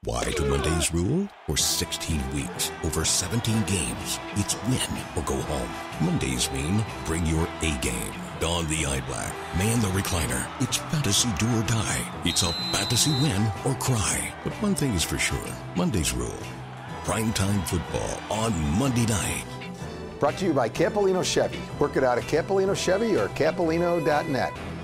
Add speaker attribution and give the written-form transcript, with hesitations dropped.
Speaker 1: Why do Mondays rule? For 16 weeks, over 17 games, it's win or go home. Mondays mean bring your A game. Don the eye black, man the recliner. It's fantasy do or die. It's a fantasy win or cry. But one thing is for sure, Mondays rule. Primetime football on Monday night.
Speaker 2: Brought to you by Campolino Chevy. Work it out at Campolino Chevy or campolino.net.